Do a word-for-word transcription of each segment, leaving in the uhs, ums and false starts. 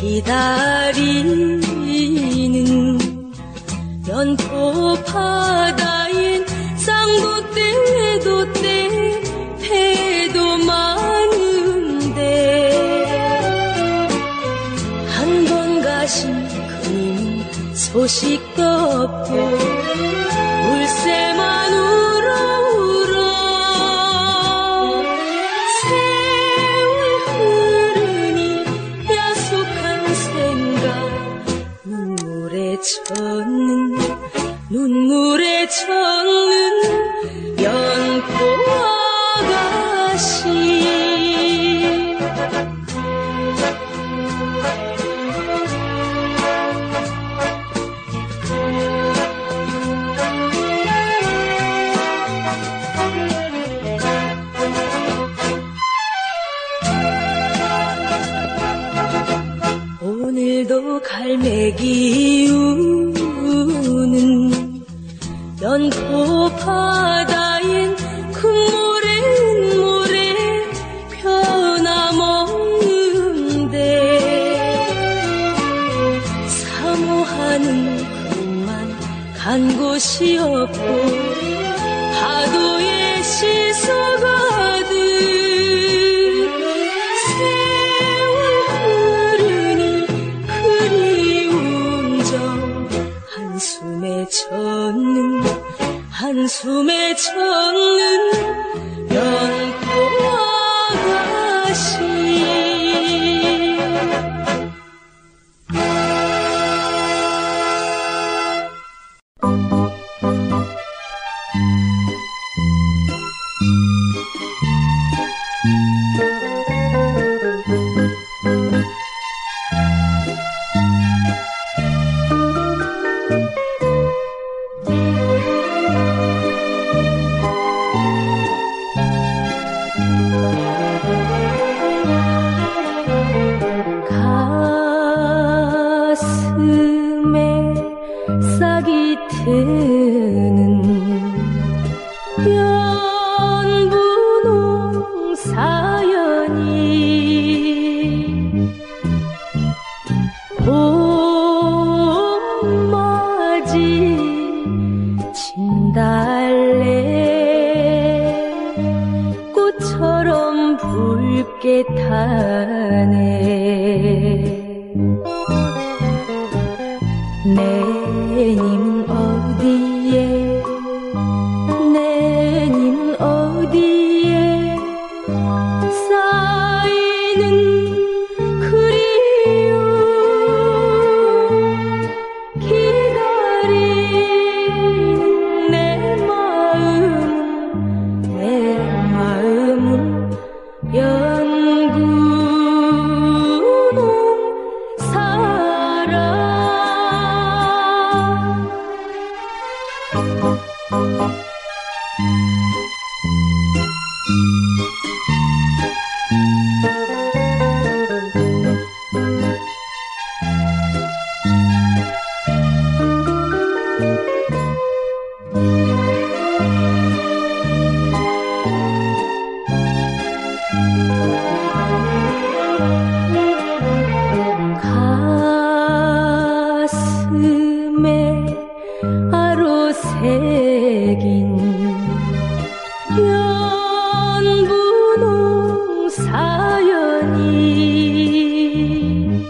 기다리는 연포 바다엔 쌍도떼 외도떼 배도 많은데 한 번 가신 그님 소식도 없고 울새만 울어 울어 세월 흐르니 야속한 생각 눈물에 젖는 눈물에 젖는 연포 아가씨 오늘도 갈매기 우는 연포 바다엔 금모래 은모래 변함없는데 사모하는 그만 간 곳이 없고 파도에 씻어가듯 세월 흐르니 그리운 점 한숨에 젖는 한숨에 젖는 연포 아가씨 가슴에 싹이 트는 연분홍 사연이 봄맞이 진달래 꽃처럼 붉게 타네 내 님은 어디에 내 님은 어디에 쌓이는 그리움 기다리는 내 마음은 내 마음은 연분홍 사랑 가슴에 아로 새긴 연분홍 사연이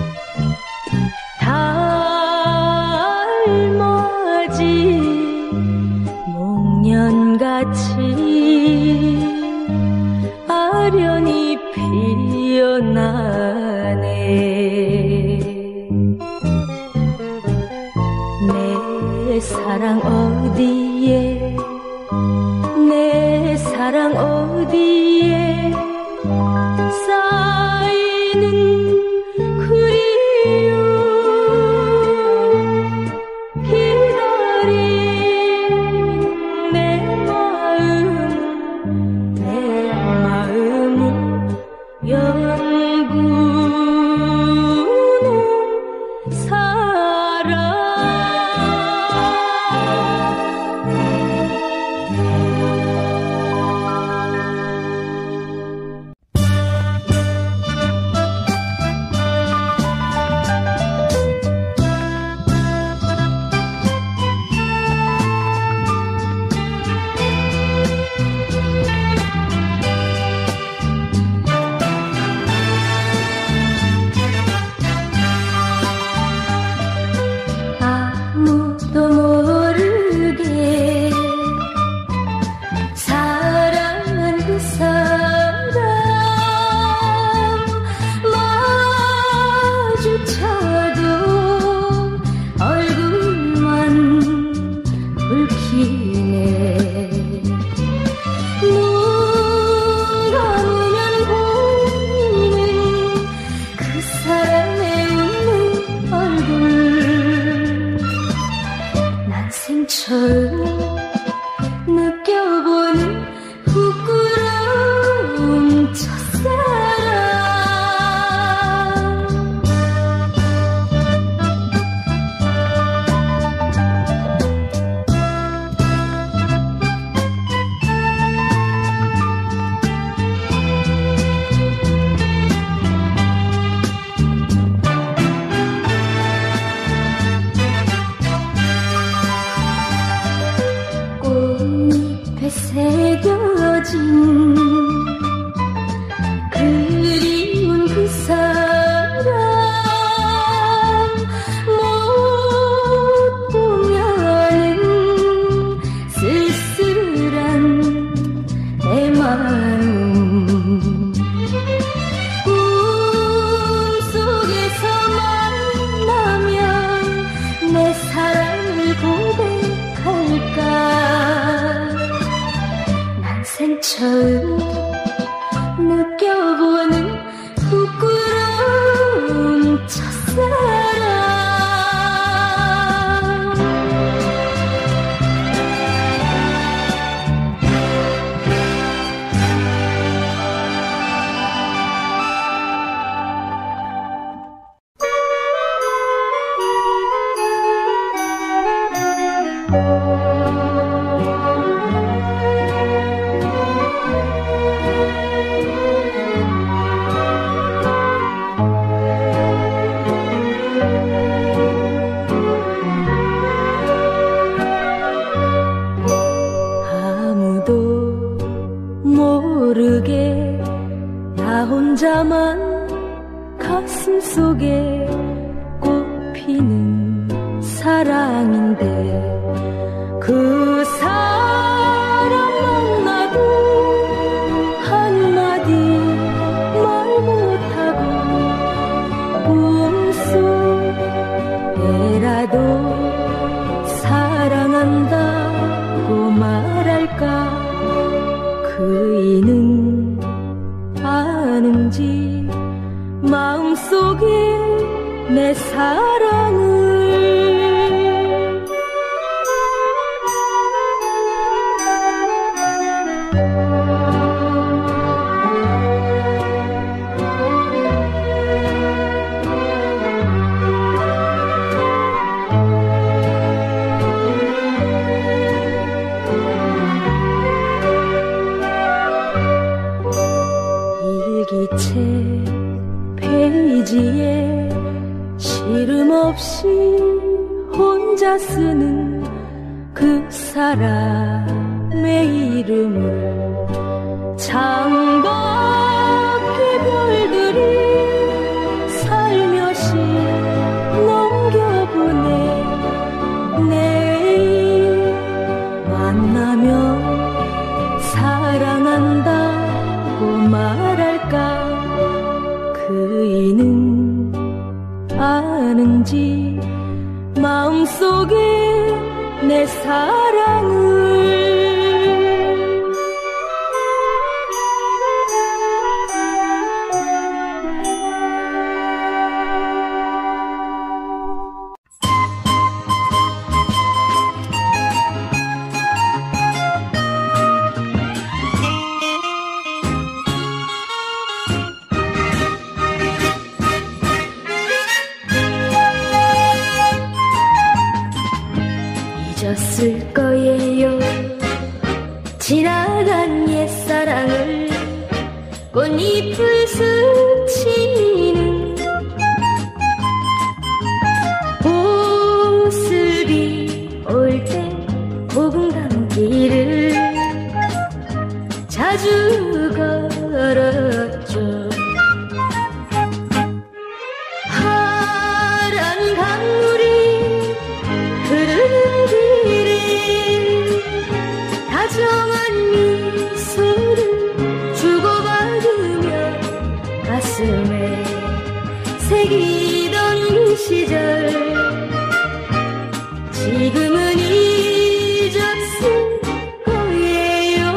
달맞이 목련같이 아련히 피어나네 내 사랑 어디에 내 사랑 어디에 쌓이는 그리움 기다리는 내 마음은 내 마음은 연분홍 사랑 사람 못 보면은 쓸쓸한 내 마음 꿈속에서 만나면 내 사랑을 고백할까 난생 처음 느껴보는 부끄러운 첫사랑 모르게 나 혼자만 가슴속에 꽃피는 사랑인데 그 사람 만나도 한마디 말 못하고 꿈속에라도 사랑한다고 말할까 그이는 아는지 마음속에 내 사랑을 일기체 페이지에 시름 없이 혼자 쓰는 그 사람의 이름을 창밖의 별들이 살며시 넘겨보네 내일 만나면 사랑한다고 말할까 그이는 아는지 마음속에 내 사랑을 잊었을 거예요 지나간 옛사랑을 꽃잎을 스치는 보슬비 올 때 고군감길을 자주 걸었죠 파란 강물이 흐르는 다정한 미소를 주고받으며 가슴에 새기던 그 시절 지금은 잊었을 거예요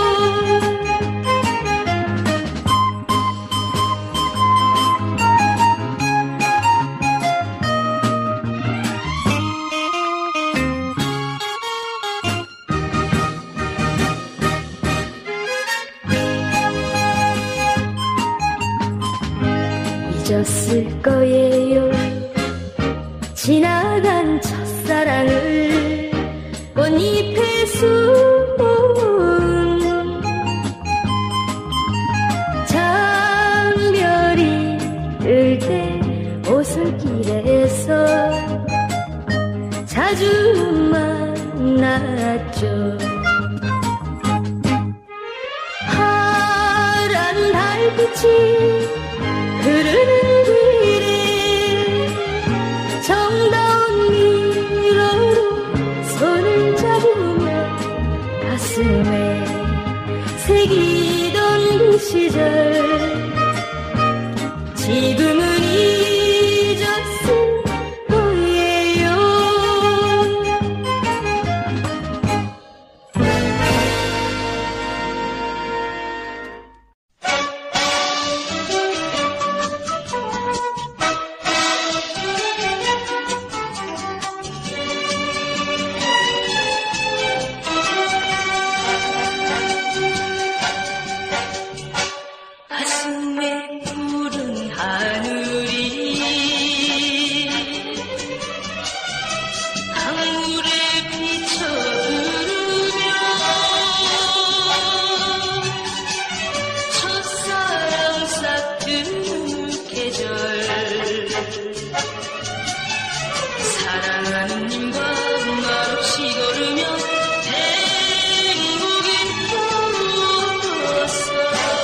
잊었을 거예요 지나간 첫사랑을 꽃잎에 숨은 장별이 뜰 때 오솔길에서 자주 만났죠 파란 달빛이 흐르 시절 지금은 잊었을 거예요. 가슴에 푸른 하늘이 강물에 비춰흐르며 첫사랑 싹드는 계절 사랑하는 님과 말없이 걸으며 행복이 떠올랐어.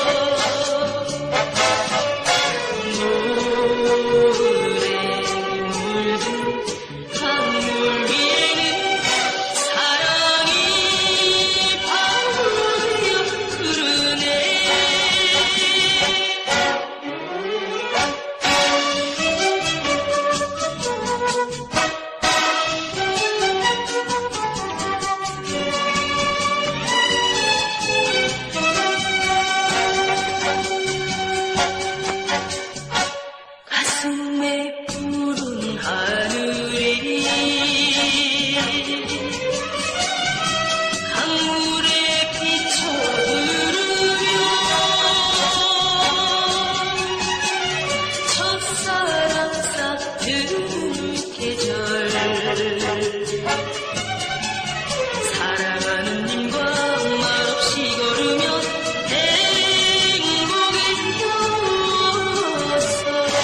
가슴에 푸른 하늘이 강물에 비춰흐르며 첫사랑 싹드는 계절 사랑하는 님과 말없이 걸으며 행복이 떠올랐어.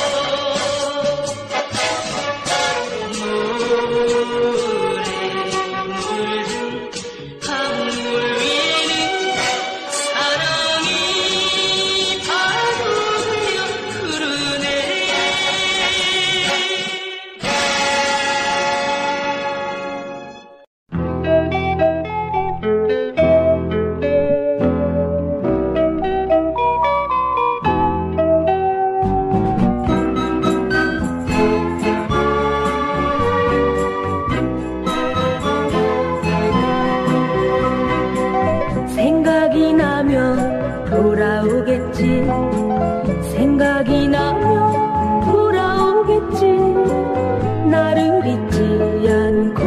생각이 나면 돌아오겠지. 생각이 나면 돌아오겠지. 나를 잊지 않고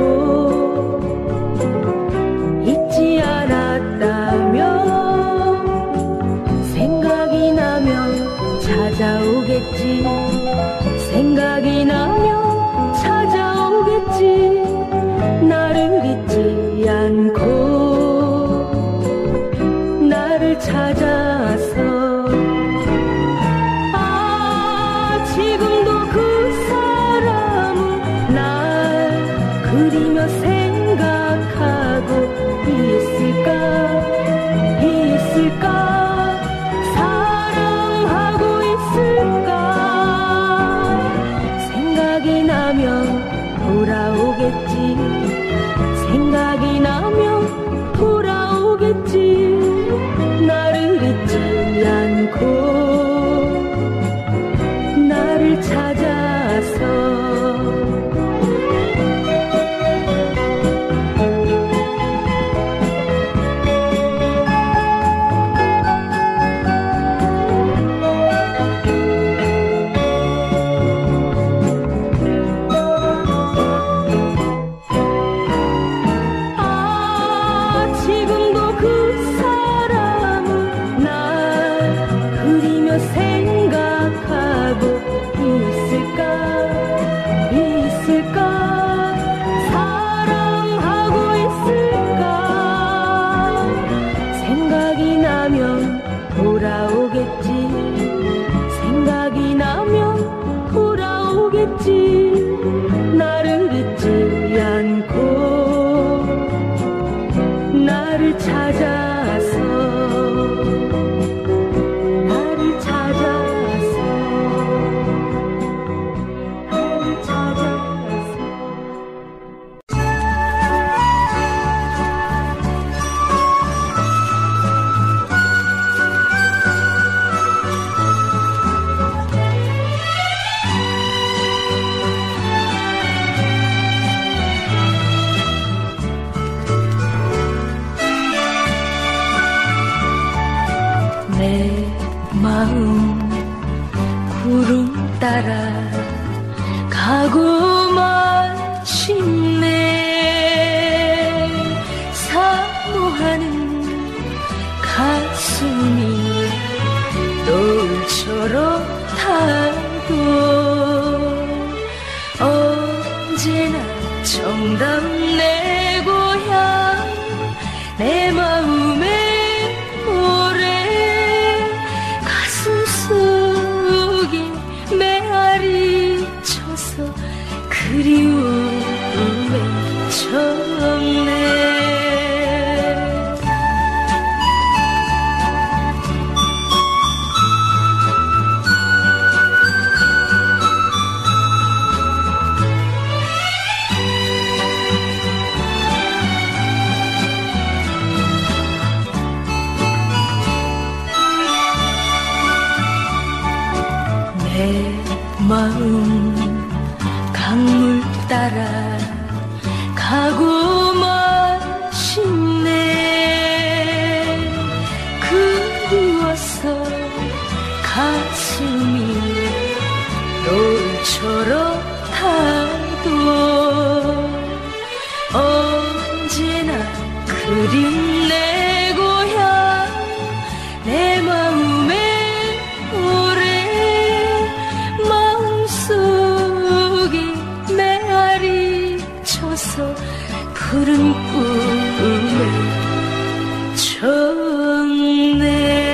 잊지 않았다면 생각이 나면 찾아오겠지. 생각이 나면 찾아오겠지. 나를 잊지 않고 나를 찾아서 아 지금도 그 사람은 날 그리며 생각하고 있을까 있을까 사랑하고 있을까 생각 마음 구름 따라 가고만 싶네. 사모하는 가슴이 노을처럼 타도 언제나 정다운 내 고향 내 마음의 노래 가슴 속에 메아리 쳐서 그리움에 적네. 내 마음 강물 따라 가고만 싶네. 그리워서 가슴이 노을처럼 타도 언제나 그린 내 고향 내 마음의 노래 마음속에 메아리 쳐서 푸른 꿈에 졌네.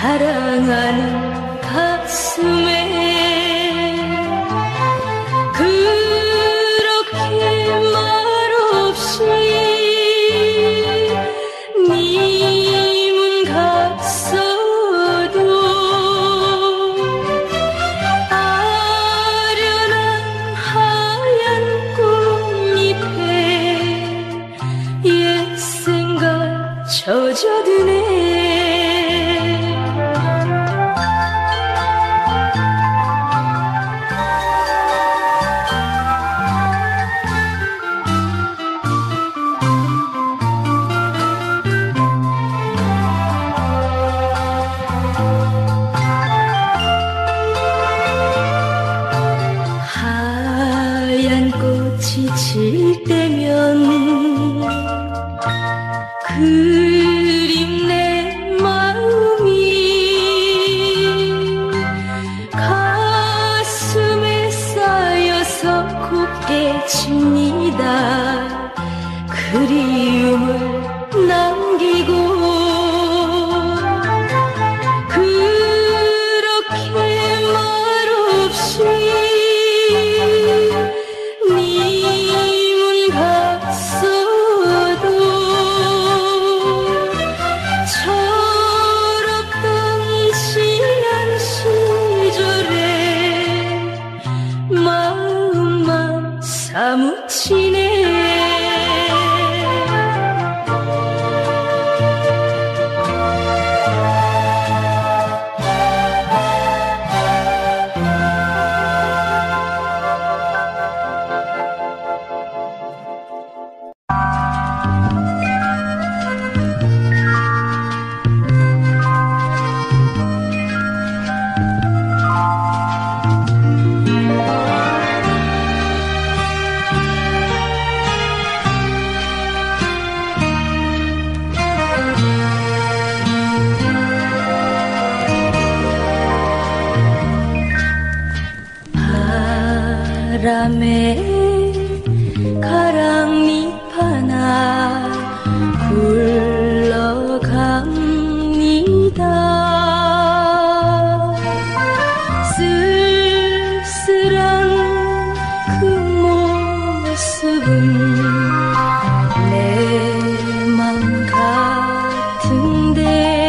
사랑하는 가슴에 그렇게 말없이 님은 갔어도 아련한 하얀 꽃잎에 옛 생각 젖어드네. 하얀 꽃이 질 때면 그림 내 마음이 가슴에 쌓여서 곱게 칩니다. 그리움을 남기고 그렇게 말없이 님은 갔어도 철없던 지난 시절에 마음만 사무치네. 바람에 가랑잎 하나 굴러갑니다. 쓸쓸한 그 모습은 내 맘 같은데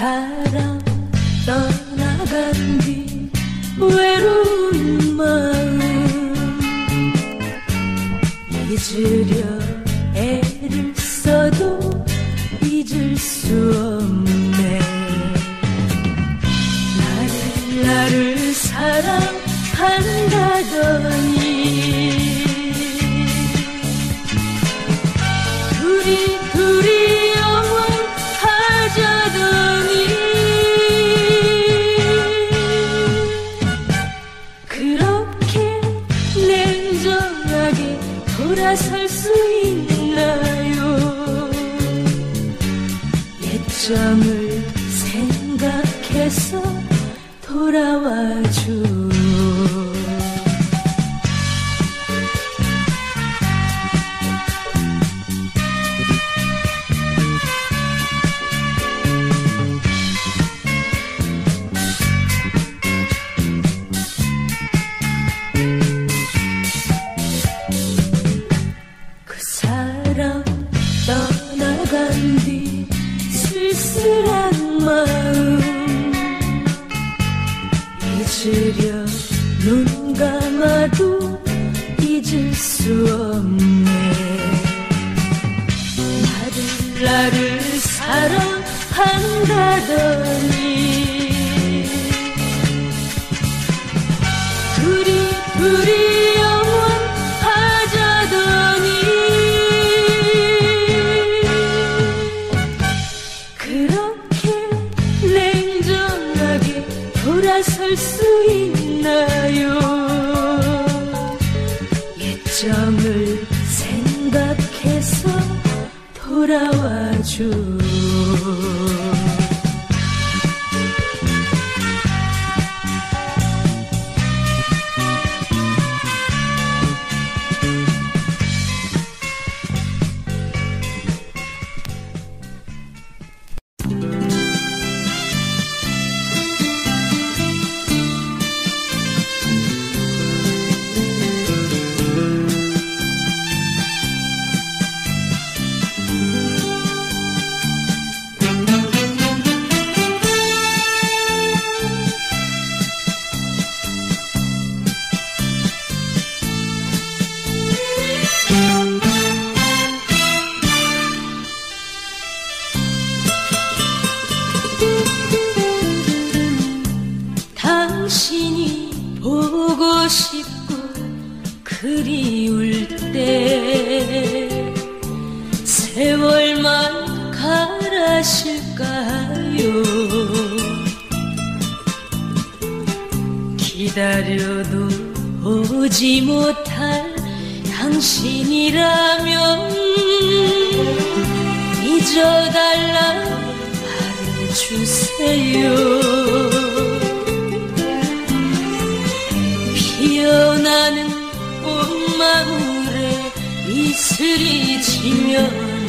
사랑 떠나간 뒤 외로운 마음 잊으려 애를 써도 잊을 수 없네. 나를 나를 사랑한다더니 둘이 둘이 영원하자더니 그렇게 냉정하게 돌아설 수 있나요? 예점을 생각해서 돌아와줘. 그 사람 떠나간 뒤 쓸쓸한 마음 잊으려 눈 감아도 잊을 수 없네. 나를 나를 사랑한다더니 둘이 둘이 영원하자더니 그렇게 냉정하게 돌아설 수 있나요? 예점을 생각해서 돌아와줘. 당신이 보고 싶고 그리울 때 세월만 가라실까요? 기다려도 오지 못할 당신이라면 잊어달라 말해주세요. 피어나는 꽃망울에 이슬이 지면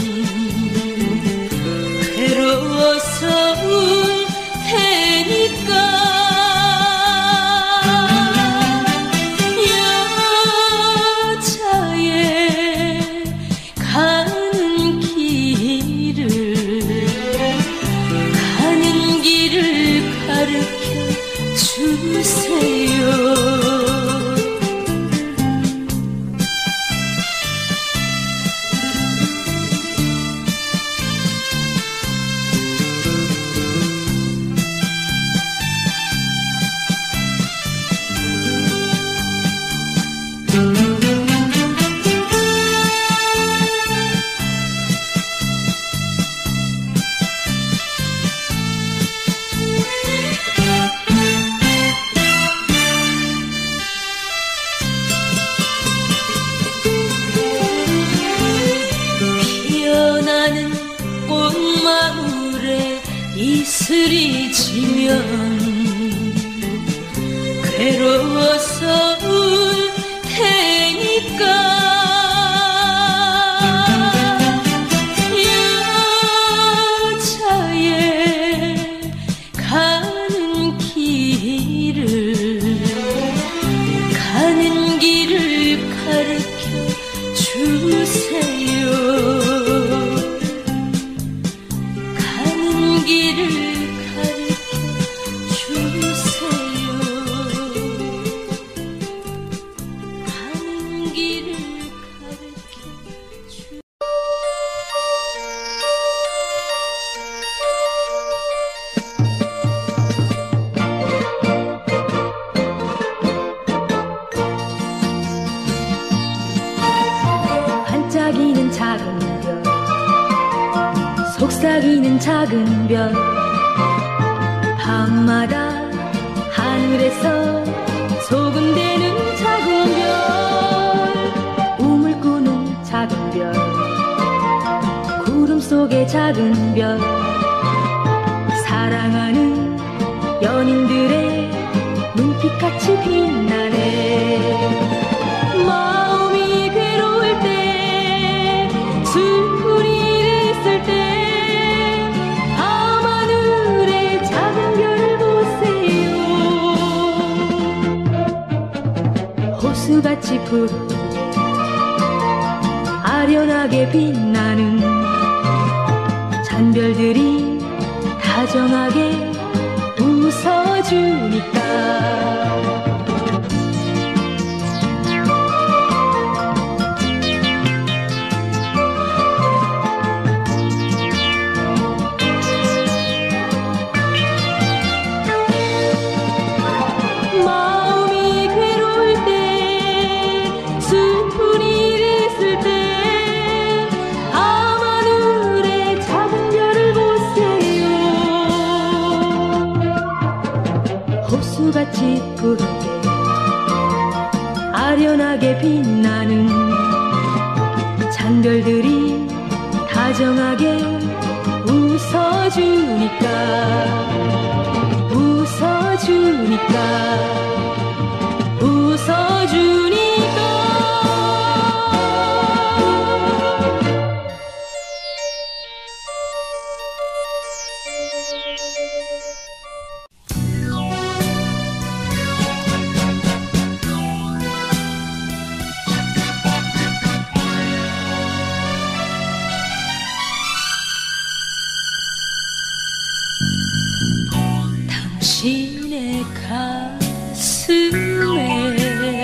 괴로워서 울 테니까 여자의 가는 길을 가는 길을 가르쳐 주세요. 피어나는 꽃망울에 이슬이 지면 괴로워서 울 테니까 여자의 가는 길을 가는 길을 가르쳐 주세요. 가는 길을 맺은 작은 별 밤마다 하늘에서 소근대는 작은 별 꿈을 꾸는 작은 별 구름 속의 작은 별 사랑하는 연인들의 눈빛같이 빛나네. 마음이 괴로울 때 술풀이를 있을 때 밤하늘의 작은 별을 보세요. 호수같이 푸르고 아련하게 빛나는 잔별들이 다정하게 웃어주니까 마음이 괴로울 때 술풀이를 있을 때 밤하늘의 작은 별을 보세요. 호수같이 푸르게 아련하게 빛나는 잔별들이 다정하게 웃어주니까 웃어주니까 웃어주니까 당신의 가슴에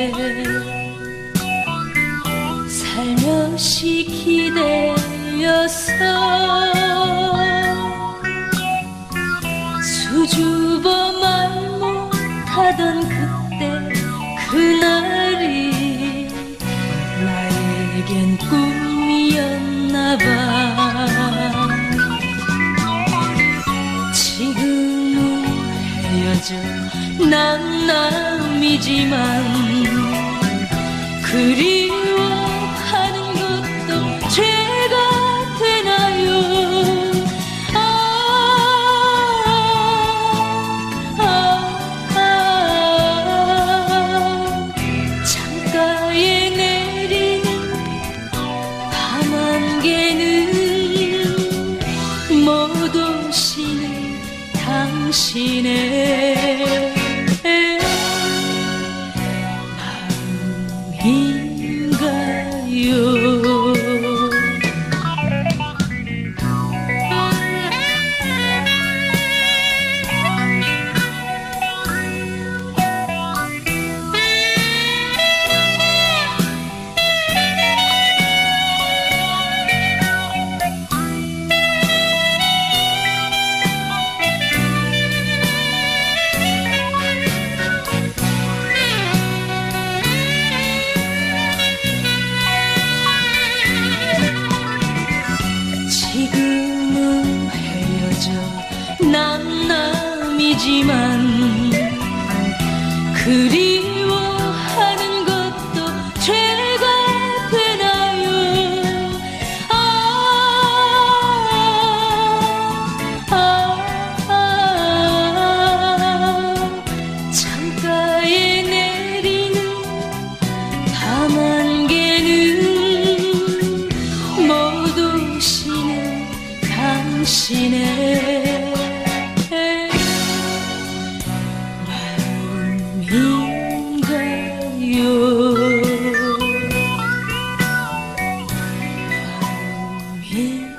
살며시 기대어서 수줍어 말 못하던 그때 그날이 나에겐 꿈이었나봐. 지금은 헤어져 남남이지만 그리워하는 것도 죄가 되나요? 아, 아, 아, 창가에 내리는 밤안개는 못 오시는 당신의 마음인가요? 지금은 헤어져 남남이지만 그리워하는 것도 죄가 되나요? 아, 아, 아, 창가에 내리는 밤안개는 못 오시는 당신의 마음인가요? 마음인가요?